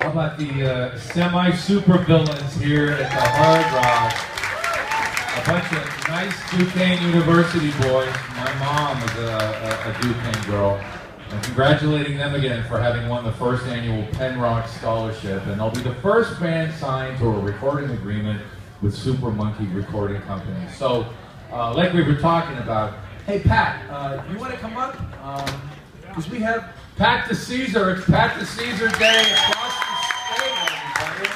How about the semi-super villains here at the Hard Rock? A bunch of nice Duquesne University boys. My mom is a Duquesne girl. And congratulating them again for having won the first annual Penn Rock Scholarship. And they'll be the first band signed to a recording agreement with Super Monkey Recording Company. So, like we were talking about, hey Pat, you want to come up? Because we have Pat DiCesare. It's Pat DiCesare Day across the state, everybody.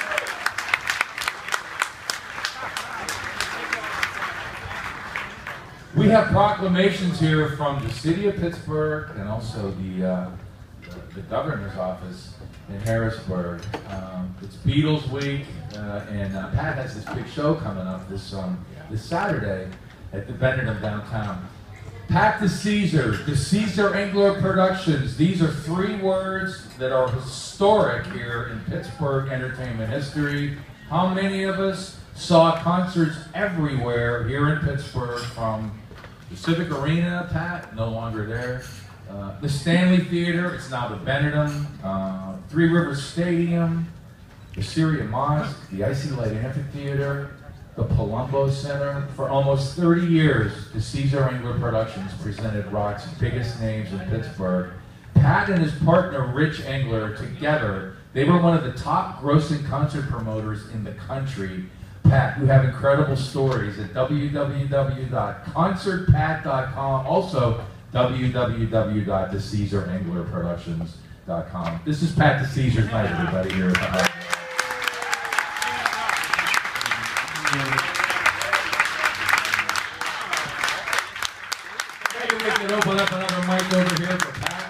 We have proclamations here from the City of Pittsburgh and also the governor's office in Harrisburg. It's Beatles Week, and Pat has this big show coming up this Saturday at the Benedum downtown. Pat DiCesare, DiCesare Engler Productions. These are 3 words that are historic here in Pittsburgh entertainment history. How many of us saw concerts everywhere here in Pittsburgh, from the Civic Arena, Pat, no longer there, the Stanley Theater, it's now the Benedum, Three Rivers Stadium, the Syria Mosque, the Icy Light Amphitheater, the Palumbo Center. For almost 30 years, DiCesare Engler Productions presented rock's biggest names in Pittsburgh. Pat and his partner, Rich Engler, together, they were one of the top grossing concert promoters in the country. Pat, you have incredible stories at www.concertpat.com, also www.DiCesareEnglerProductions.com. This is Pat DiCesare's night, everybody, here at the Hard Rock. Maybe we can open up another mic over here for Pat.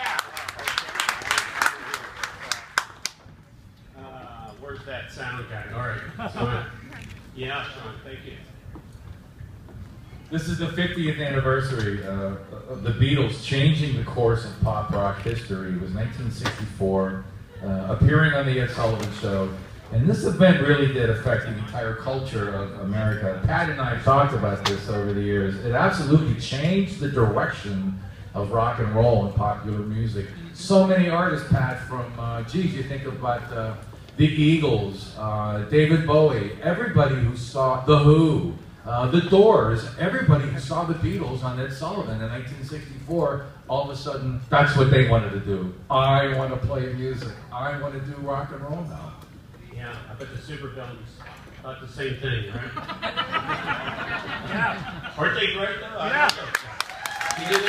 Where's that sound guy? All right. So, yeah, Sean, thank you. This is the 50th anniversary of the Beatles changing the course of pop rock history. It was 1964, appearing on the Ed Sullivan Show. And this event really did affect the entire culture of America. Pat and I have talked about this over the years. It absolutely changed the direction of rock and roll and popular music. So many artists, Pat, from, geez, you think about the Eagles, David Bowie, everybody who saw The Who, The Doors, everybody who saw the Beatles on Ed Sullivan in 1964, all of a sudden, that's what they wanted to do. I want to play music. I want to do rock and roll now. Yeah, I bet the supervillains thought the same thing, right? Yeah. Aren't they great, though? Yeah. You did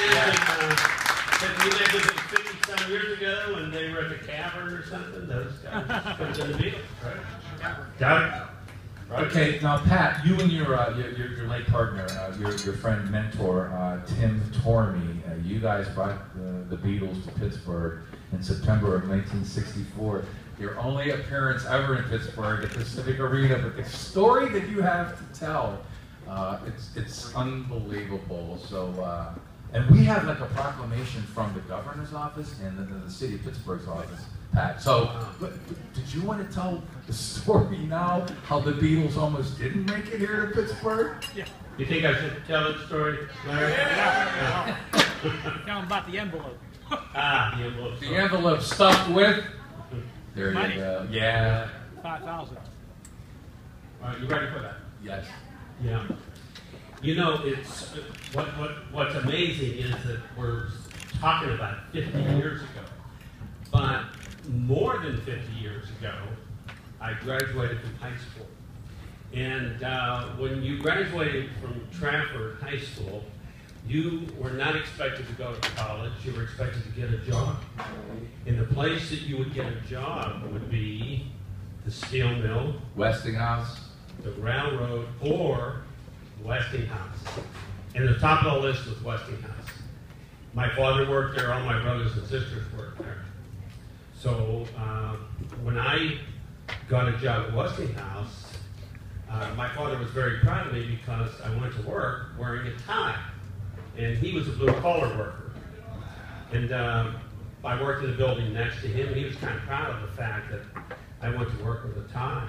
we lived 50-some years ago when they were at the Cavern or something. Those guys could have been the Beatles, right? Doubt it. Right. Okay, now Pat, you and your late partner, your friend, mentor, Tim Tormey, you guys brought the Beatles to Pittsburgh in September of 1964. Your only appearance ever in Pittsburgh at the Civic Arena, but the story that you have to tell, it's unbelievable. So, and we have like a proclamation from the governor's office and the City of Pittsburgh's office, Pat. So, did you want to tell the story now, how the Beatles almost didn't make it here to Pittsburgh? Yeah. You think I should tell that story, Larry? Yeah. Tell them about the envelope. Ah, the envelope. The envelope stuffed with? There Money. you go. Yeah. 5,000. All right, you ready for that? Yes. Yeah. You know, it's what's amazing is that we're talking about 50 years ago, but more than 50 years ago, I graduated from high school. And when you graduated from Trafford High School, you were not expected to go to college. You were expected to get a job. And the place that you would get a job would be the steel mill, Westinghouse. the railroad, or Westinghouse. And the top of the list was Westinghouse. My father worked there. All my brothers and sisters worked there. So when I got a job at Westinghouse, my father was very proud of me because I went to work wearing a tie. And he was a blue-collar worker. And I worked in the building next to him, and he was kind of proud of the fact that I went to work with a tie.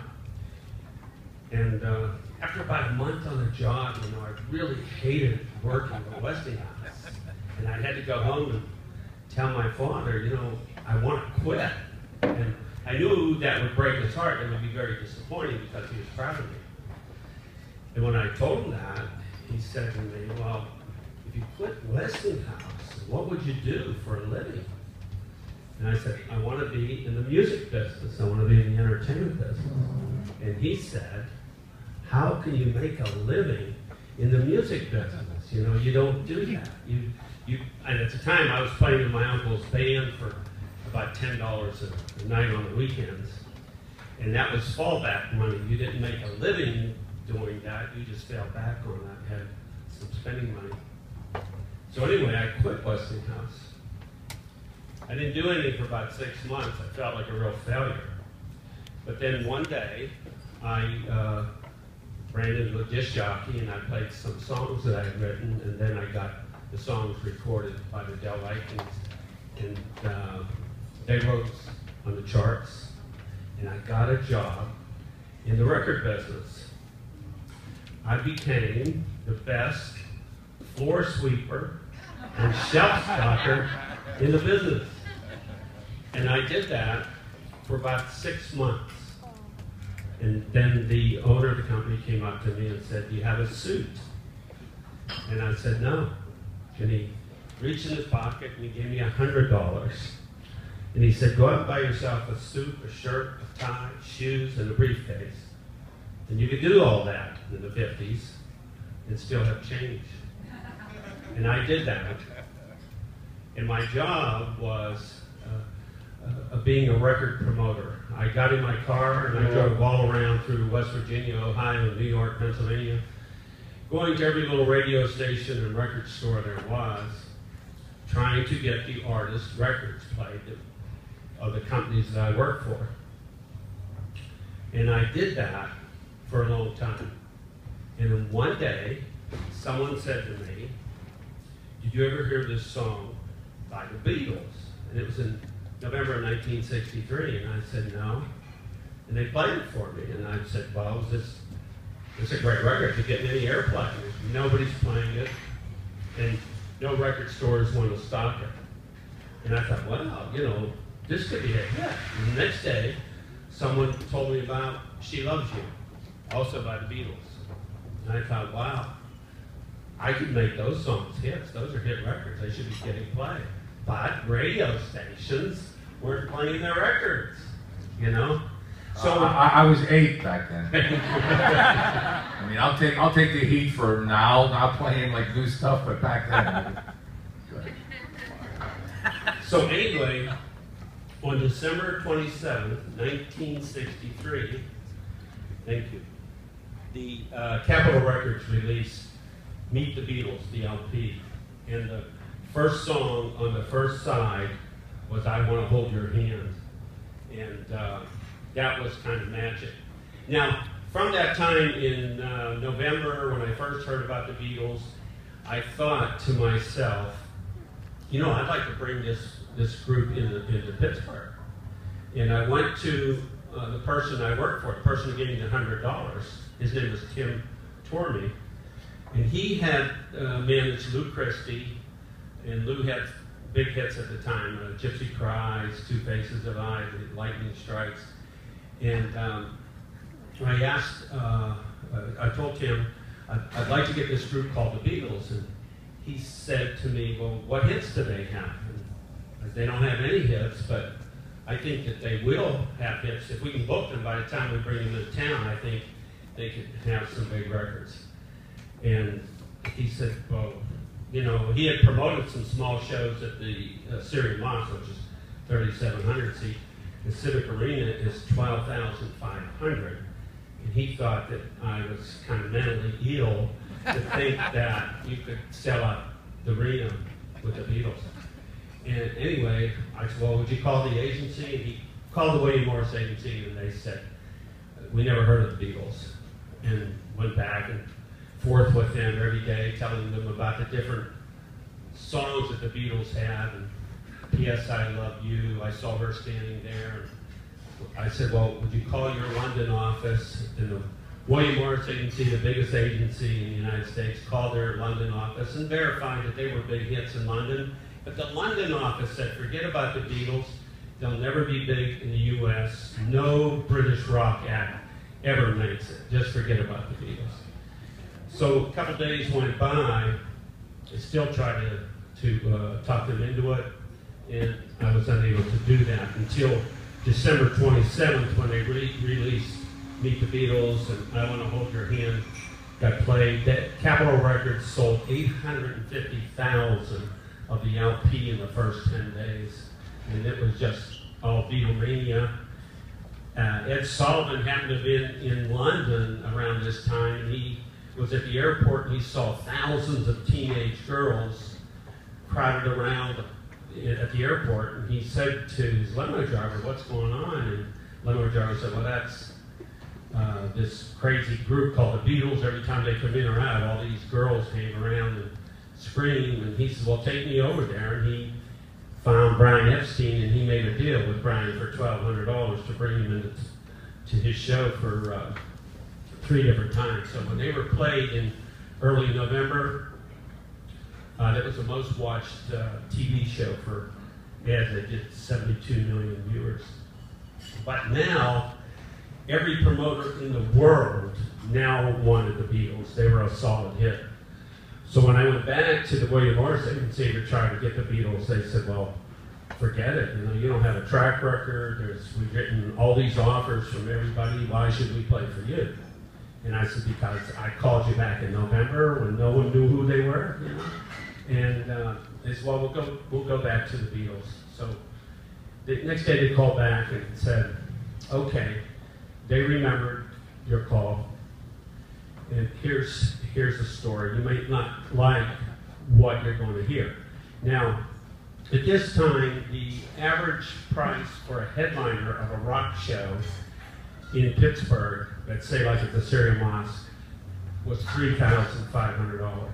And after about a month on the job, you know, I really hated working at Westinghouse. And I had to go home and tell my father, you know, I want to quit. And I I knew that would break his heart and would be very disappointing because he was proud of me. And when I told him that, he said to me, well, if you quit Westinghouse, what would you do for a living? And I said, I want to be in the music business. I want to be in the entertainment business. And he said, how can you make a living in the music business? You know, you don't do that. And at the time, I was playing in my uncle's band for about $10 a night on the weekends. And that was fallback money. You didn't make a living doing that. You just fell back on that, had some spending money. So anyway, I quit Westinghouse. I didn't do anything for about 6 months. I felt like a real failure. But then one day, I ran into a disc jockey and I played some songs that I had written, and then I got the songs recorded by the Del Vikings, and they rose on the charts, and I got a job in the record business. I became the best floor sweeper and shelf stocker in the business. And I did that for about 6 months. And then the owner of the company came up to me and said, do you have a suit? And I said, no. And he reached in his pocket and he gave me $100. And he said, go out and buy yourself a suit, a shirt, a tie, shoes, and a briefcase. And you could do all that in the 50s and still have change. And I did that. And my job was being a record promoter. I got in my car and I drove all around through West Virginia, Ohio, New York, Pennsylvania, going to every little radio station and record store there was, trying to get the artist records played of the companies that I worked for. And I did that for a long time. And then one day, someone said to me, did you ever hear this song by the Beatles? And it was in November of 1963, and I said, no. And they played it for me, and I said, well, this is a great record to get any airplay. Nobody's playing it, and no record stores want to stock it. And I thought, well, you know, this could be a hit. And the next day, someone told me about She Loves You, also by the Beatles. And I thought, wow, I could make those songs hits. Those are hit records. They should be getting played. But radio stations weren't playing their records, you know? So I was 8 back then. I mean, I'll take the heat for now, not playing like new stuff, but back then. So anyway, on December 27th, 1963, thank you, the Capitol Records released Meet the Beatles, the LP, and the first song on the first side was I Want to Hold Your Hand, and that was kind of magic. Now, from that time in November, when I first heard about the Beatles, I thought to myself, you know, I'd like to bring this group into Pittsburgh. And I went to the person I worked for, the person who gave me the $100. His name was Tim Tormey. And he had managed Lou Christie, and Lou had big hits at the time, Gypsy Cries, Two Faces of I, Lightning Strikes. And I asked, I told Tim, I'd like to get this group called the Beatles. And he said to me, well, what hits do they have? And they don't have any hits, but I think that they will have hits. If we can book them by the time we bring them to town, I think they could have some big records. And he said, well, you know, he had promoted some small shows at the Syrian Mosque, which is 3,700 seats. The Civic Arena is 12,500. And he thought that I was kind of mentally ill to think that you could sell out the arena with the Beatles. And anyway, I said, well, would you call the agency? And he called the William Morris Agency, and they said, we never heard of the Beatles. And went back and forth with them every day, telling them about the different songs that the Beatles had. And P.S. I Love You, I saw her standing there. And I said, well, would you call your London office? And the William Morris Agency, the biggest agency in the United States, called their London office and verified that they were big hits in London. But the London office said, forget about the Beatles. They'll never be big in the U.S. No British rock act ever makes it. Just forget about the Beatles. So a couple days went by. I still tried to talk them into it, and I was unable to do that until December 27th when they released Meet the Beatles and I Want to Hold Your Hand got played. That Capitol Records sold 850,000 of the LP in the first 10 days. And it was just all Beatlemania. Ed Sullivan happened to have been in London around this time. He was at the airport and he saw thousands of teenage girls crowded around at the airport. And he said to his limo driver, "What's going on?" And limo driver said, "Well, that's this crazy group called the Beatles. Every time they come in or out, all these girls hang around and scream." And he said, "Well, take me over there." And he found Brian Epstein, and he made a deal with Brian for $1,200 to bring him into his show for 3 different times. So when they were played in early November, that was the most watched TV show for Ed. They did 72 million viewers. But now, every promoter in the world now wanted the Beatles. They were a solid hit. So when I went back to the William Morris Agency to try to get the Beatles, they said, "Well, forget it. You don't have a track record. We've written all these offers from everybody. Why should we play for you?" And I said, "Because I called you back in November when no one knew who they were." And they said, "Well, we'll go back to the Beatles." So the next day they called back and said, "Okay, they remembered your call. And here's the story. You may not like what you're going to hear." Now, at this time, the average price for a headliner of a rock show in Pittsburgh, let's say like at the Syria Mosque, was $3,500.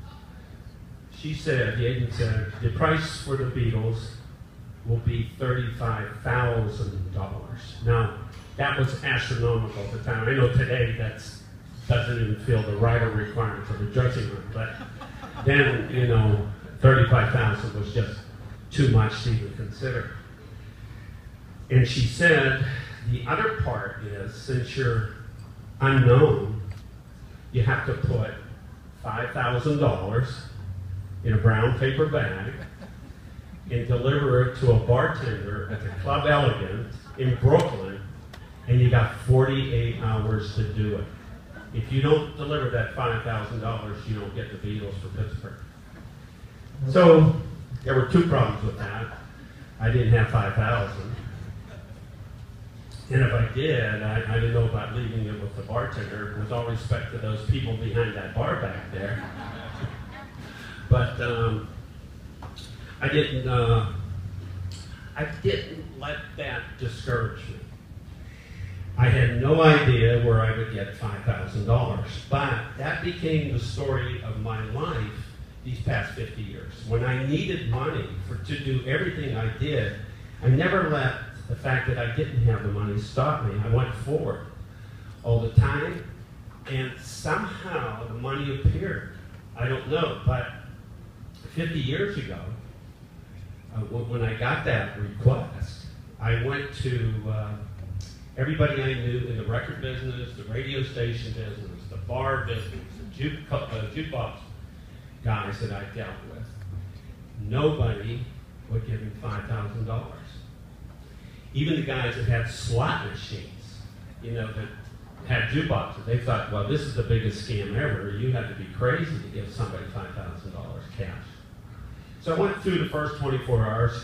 She said, the agent said, the price for the Beatles will be $35,000. Now, that was astronomical at the time. I know today that doesn't even fill the writer requirements of the dressing room, but then, 35,000 was just too much to even consider. And she said, the other part is, since you're unknown, you have to put $5,000 in a brown paper bag and deliver it to a bartender at the Club Elegant in Brooklyn, and you got 48 hours to do it. If you don't deliver that $5,000, you don't get the Beatles for Pittsburgh. So there were 2 problems with that. I didn't have 5,000. And if I did, I didn't know about leaving it with the bartender, with all respect to those people behind that bar back there. But I didn't let that discourage me. I had no idea where I would get $5,000, but that became the story of my life these past 50 years. When I needed money to do everything I did, I never let the fact that I didn't have the money stop me. I went forward all the time, and somehow the money appeared. I don't know, but 50 years ago, when I got that request, I went to everybody I knew in the record business, the radio station business, the bar business, the jukebox guys that I dealt with. Nobody would give me $5,000. Even the guys that had slot machines, that had jukeboxes, they thought, well, this is the biggest scam ever. You have to be crazy to give somebody $5,000 cash. So I went through the first 24 hours.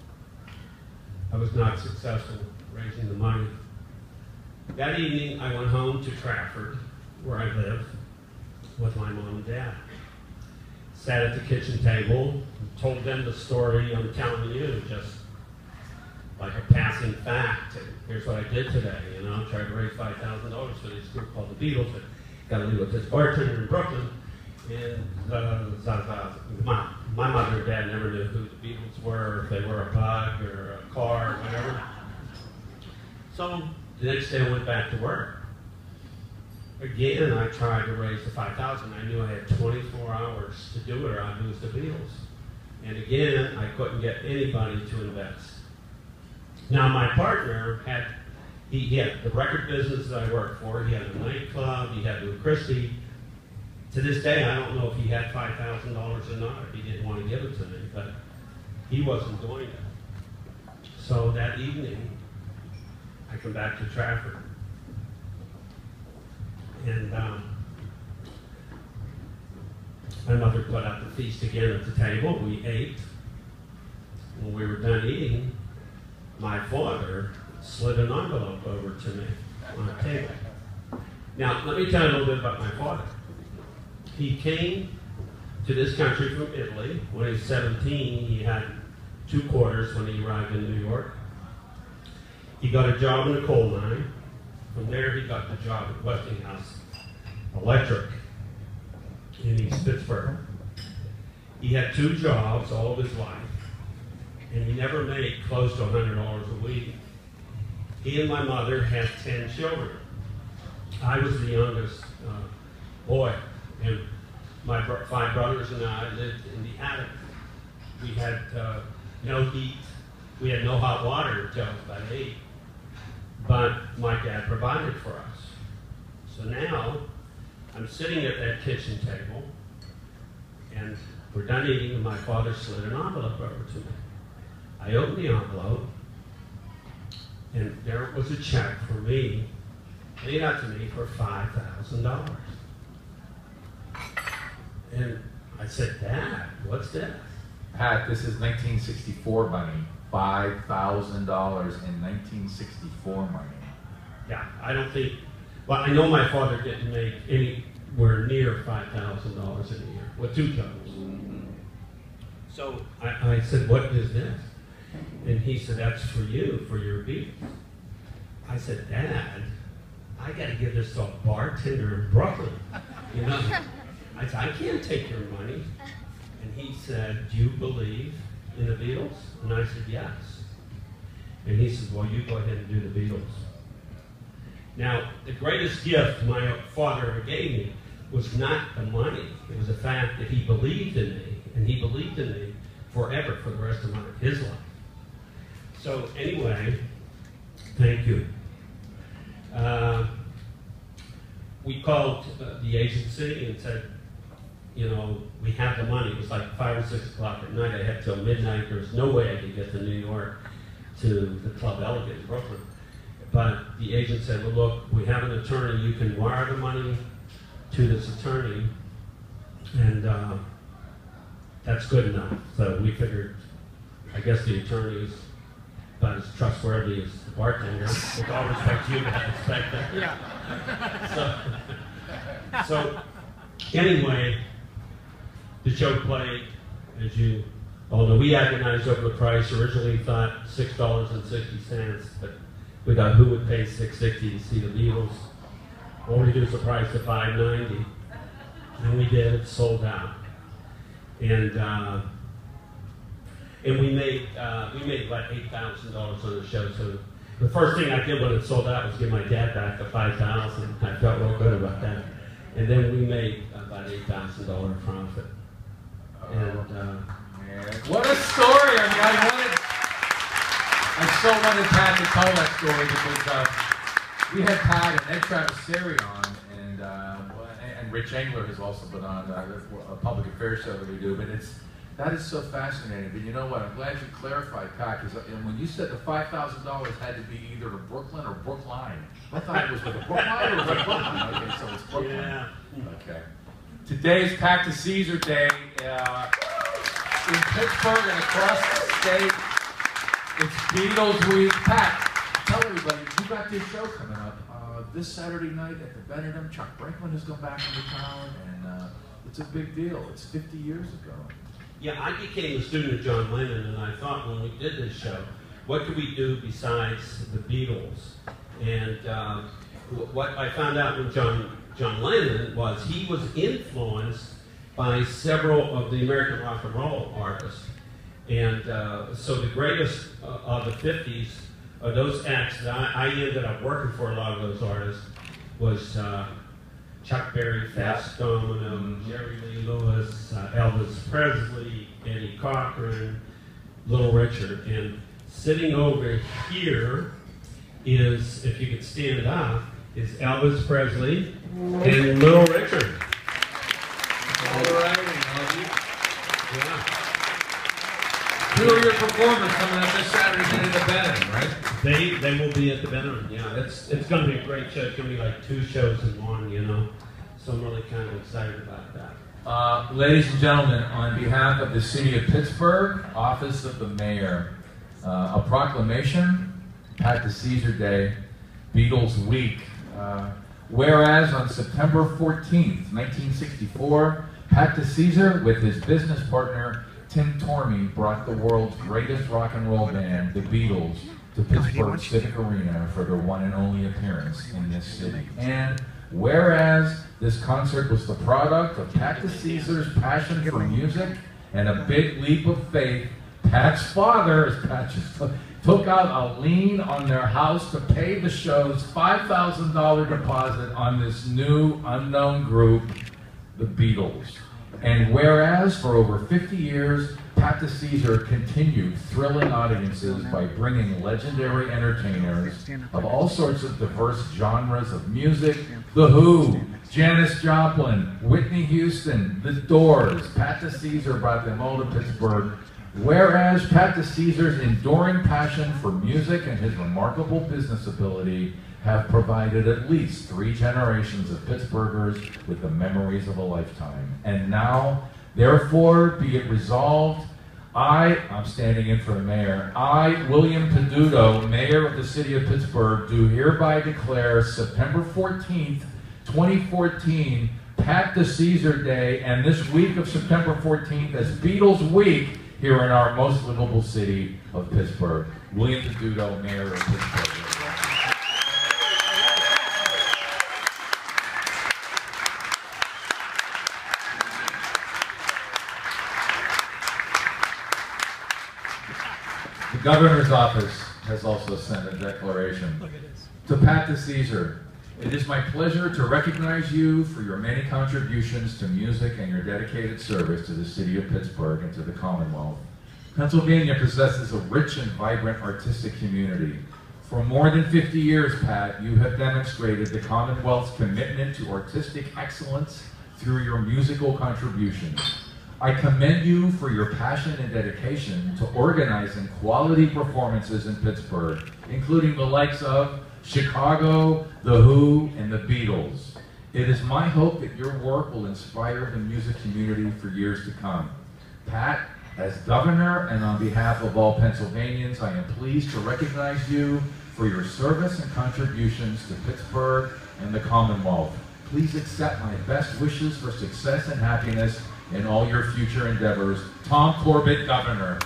I was not successful raising the money. That evening, I went home to Trafford, where I live, with my mom and dad. Sat at the kitchen table, told them the story I'm telling you, just like a passing fact. And here's what I did today, tried to raise $5,000 for this group called the Beatles. I got to leave with this bartender in Brooklyn. And my mother and dad never knew who the Beatles were, if they were a bug or a car or whatever. So the next day I went back to work. Again, I tried to raise the $5,000. I knew I had 24 hours to do it or I'd lose the Beatles. And again, I couldn't get anybody to invest. Now my partner he had the record business that I worked for, he had a nightclub, he had Lou Christie. To this day, I don't know if he had $5,000 or not, if he didn't want to give it to me, but he wasn't doing it. So that evening, I come back to Trafford. And my mother put out the feast again at the table. We ate. When we were done eating, my father slid an envelope over to me on the table. Now, let me tell you a little bit about my father. He came to this country from Italy. When he was 17, he had 2 quarters when he arrived in New York. He got a job in a coal mine. From there, he got the job at Westinghouse Electric in East Pittsburgh. He had 2 jobs all of his life, and he never made close to $100 a week. He and my mother had 10 children. I was the youngest boy, and my 5 brothers and I lived in the attic. We had no heat. We had no hot water until I was about 8. But my dad provided for us. So now, I'm sitting at that kitchen table, and we're done eating, and my father slid an envelope over to me. I opened the envelope, and there was a check for me, laid out to me for $5,000. And I said, Dad, what's this? Pat, this is 1964 money. $5,000 in 1964 money. Yeah, I don't think, well, I know my father didn't make anywhere near $5,000 in a year with 2 jobs. So I said, what is this? And he said, that's for you, for your beef. I said, Dad, I got to give this to a bartender in Brooklyn. You know, I said, I can't take your money. And he said, do you believe in the Beatles? And I said, yes. And he said, well, you go ahead and do the Beatles. Now, the greatest gift my father ever gave me was not the money. It was the fact that he believed in me, and he believed in me forever, for the rest of his life. So anyway, thank you. We called the agency and said, you know, we have the money. It was like 5 or 6 o'clock at night. I had till midnight. There was no way I could get to New York to the Club Elegant in Brooklyn. But the agent said, well, look, we have an attorney. You can wire the money to this attorney, and that's good enough. So we figured, I guess the attorney is about as trustworthy as the bartender. With all respect to you, I expect that. Yeah. So anyway, the show played, as you all know. We agonized over the price. Originally thought $6.60, but we thought who would pay $6.60 to see the Beatles? Well, we reduced the price to $5.90, and we did. It sold out, and we made about $8,000 on the show. So the first thing I did when it sold out was give my dad back the $5,000. I felt real good about that, and then we made about $8,000 profit. And man, what a story! I mean, I so wanted Pat to tell that story because we had Pat and Ed DiCesare on, and Rich Engler has also been on a public affairs show that we do. But that is so fascinating. But you know what? I'm glad you clarified, Pat, because when you said the $5,000 had to be either to Brooklyn or Brookline, I thought it was with the Brookline or with the Brooklyn. Okay, so it's Brooklyn. Yeah. Okay. Today is Pat DiCesare Day in Pittsburgh and across the state. It's Beatles Week. Pat, tell everybody, you got this show coming up this Saturday night at the Benedum. Chuck Brinkman has come back into town, and it's a big deal. It's 50 years ago. Yeah, I became a student of John Lennon, and I thought when we did this show, what could we do besides the Beatles? And what I found out with John Lennon was he was influenced by several of the American rock and roll artists. And so the greatest of the 50s, those acts that I ended up working for, a lot of those artists, was Chuck Berry, Fats Domino, Jerry Lee Lewis, Elvis Presley, Eddie Cochran, Little Richard. And Sitting over here is, if you could stand up, is Elvis Presley and Little Richard. All right. Yeah. Who are your performers coming up this Saturday night at the Benham, right? They will be at the Benham. Yeah, it's going to be a great show. It's going to be like 2 shows in one, you know. So I'm really kind of excited about that. Ladies and gentlemen, on behalf of the City of Pittsburgh, Office of the Mayor, a proclamation, Pat DiCesare Day, Beatles Week. Whereas on September 14th, 1964, Pat DiCesare, with his business partner Tim Tormey, brought the world's greatest rock and roll band, the Beatles, to Pittsburgh Civic Arena for their one and only appearance in this city. And whereas this concert was the product of Pat DiCesare's passion for music and a big leap of faith, Pat's father, as Pat just took out a lien on their house to pay the show's $5,000 deposit on this new unknown group, the Beatles. And whereas for over 50 years, Pat DiCesare continued thrilling audiences by bringing legendary entertainers of all sorts of diverse genres of music, The Who, Janis Joplin, Whitney Houston, The Doors. Pat DiCesare brought them all to Pittsburgh. Whereas Pat DiCesare's enduring passion for music and his remarkable business ability have provided at least 3 generations of Pittsburghers with the memories of a lifetime. And now, therefore, be it resolved, I'm standing in for the mayor, I, William Peduto, Mayor of the City of Pittsburgh, do hereby declare September 14th, 2014, Pat DiCesare Day, and this week of September 14th as Beatles Week here in our most livable city of Pittsburgh. William Peduto, Mayor of Pittsburgh. The Governor's Office has also sent a declaration. Look at this. To Pat DiCesare, it is my pleasure to recognize you for your many contributions to music and your dedicated service to the City of Pittsburgh and to the Commonwealth. Pennsylvania possesses a rich and vibrant artistic community. For more than 50 years, Pat, you have demonstrated the Commonwealth's commitment to artistic excellence through your musical contributions. I commend you for your passion and dedication to organizing quality performances in Pittsburgh, including the likes of Chicago, The Who, and the Beatles. It is my hope that your work will inspire the music community for years to come. Pat, as Governor and on behalf of all Pennsylvanians, I am pleased to recognize you for your service and contributions to Pittsburgh and the Commonwealth. Please accept my best wishes for success and happiness in all your future endeavors. Tom Corbett, Governor.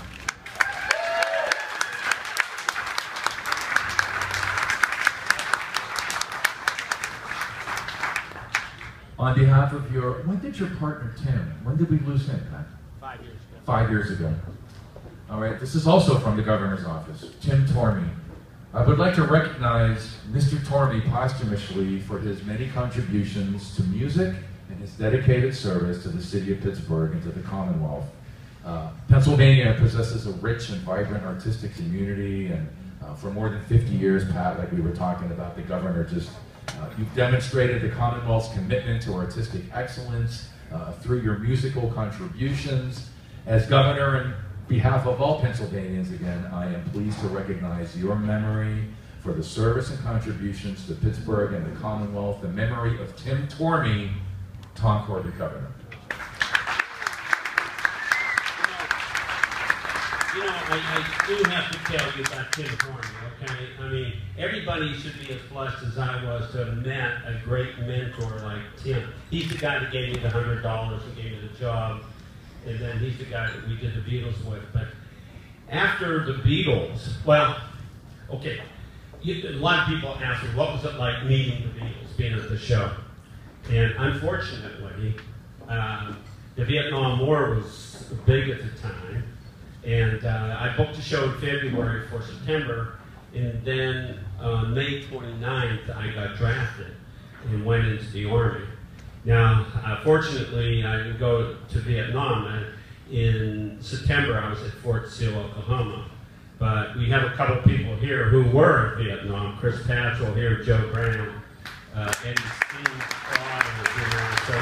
On behalf of when did your partner Tim, when did we lose him, Pat? 5 years ago. 5 years ago. All right, this is also from the Governor's Office, Tim Tormey. I would like to recognize Mr. Tormey posthumously for his many contributions to music and his dedicated service to the City of Pittsburgh and to the Commonwealth. Pennsylvania possesses a rich and vibrant artistic community, and for more than 50 years, Pat, like we were talking about, the Governor you've demonstrated the Commonwealth's commitment to artistic excellence through your musical contributions. As Governor, and behalf of all Pennsylvanians, again, I am pleased to recognize your memory for the service and contributions to Pittsburgh and the Commonwealth, the memory of Tim Tormey, Tom Corbett, Governor. You know, I do have to tell you about Tim Tormey, okay? I mean, everybody should be as blessed as I was to have met a great mentor like Tim. He's the guy that gave me the $100 and gave me the job, and then he's the guy that we did the Beatles with. But after the Beatles, well, okay, a lot of people ask me, what was it like meeting the Beatles, being at the show? And unfortunately, the Vietnam War was big at the time. And I booked a show in February for September, and then on May 29th, I got drafted and went into the Army. Now, fortunately, I didn't go to Vietnam. In September, I was at Fort Sill, Oklahoma. But we have a couple people here who were in Vietnam. Chris Patchell here, Joe Graham, Eddie Steve, so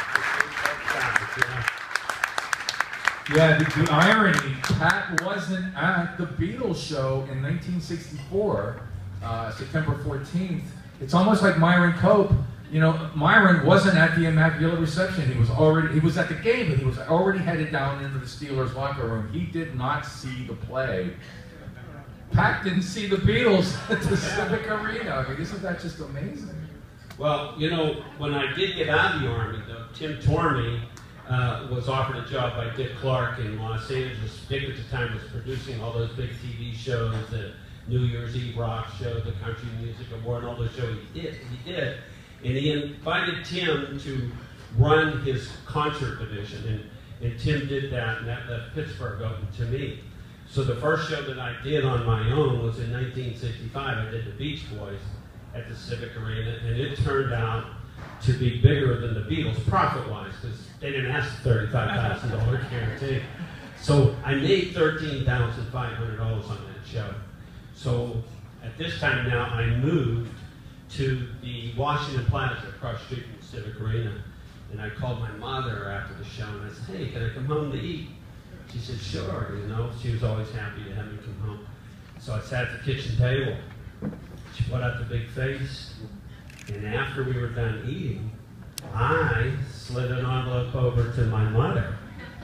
Yeah, the irony, Pat wasn't at the Beatles show in 1964, September 14th. It's almost like Myron Cope. You know, Myron wasn't at the Immaculate Reception. He was at the game, but he was already headed down into the Steelers locker room. He did not see the play. Pat didn't see the Beatles at the Civic Arena. I mean, isn't that just amazing? Well, you know, when I did get out of the Army, though, Tim Tormey was offered a job by Dick Clark in Los Angeles. Dick at the time was producing all those big TV shows, the New Year's Eve rock show, the Country Music Award, and all those shows he did. And he invited Tim to run his concert division, and Tim did that, and that left Pittsburgh open to me. So the first show that I did on my own was in 1965. I did the Beach Boys at the Civic Arena, and it turned out to be bigger than the Beatles profit-wise, because they didn't ask for $35,000 guarantee. So I made $13,500 on that show. So at this time now, I moved to the Washington Plaza across the street from the Civic Arena, and I called my mother after the show, and I said, "Hey, can I come home to eat?" She said, "Sure," you know. She was always happy to have me come home. So I sat at the kitchen table. She put out the big face, and after we were done eating, I slid an envelope over to my mother.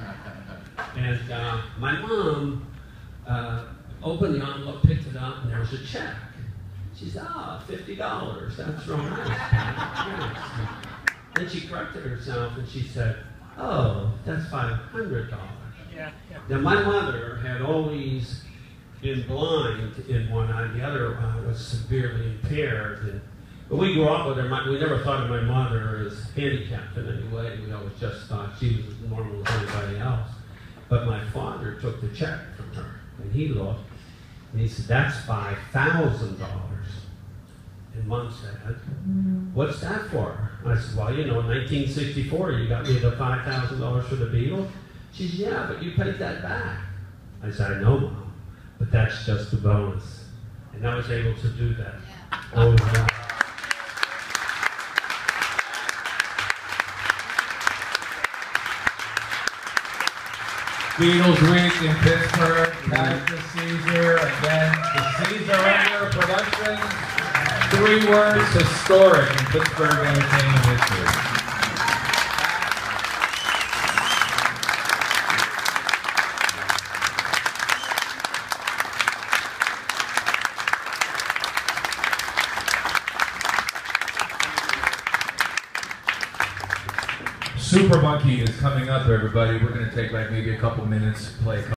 And my mom opened the envelope, picked it up, and there was a check. She said, $50. That's real nice. Then she corrected herself, and she said, "Oh, that's $500. Yeah. Now, my mother had always been blind in one eye. The other eye was severely impaired. And when we grew up with her, we never thought of my mother as handicapped in any way. We always just thought she was as normal as anybody else. But my father took the check from her, and he looked, and he said, "That's $5,000. And Mom said, "What's that for?" I said, "Well, you know, in 1964, you got me the $5,000 for the Beatles." She said, "Yeah, but you paid that back." I said, "I know, Mom, but that's just a bonus." And I was able to do that. Over. Beatles Week in Pittsburgh, Pat DiCesare, again, DiCesare under production. 3 words, historic in Pittsburgh entertainment history. Super Monkey is coming up, everybody. We're going to take like maybe a couple minutes, play a couple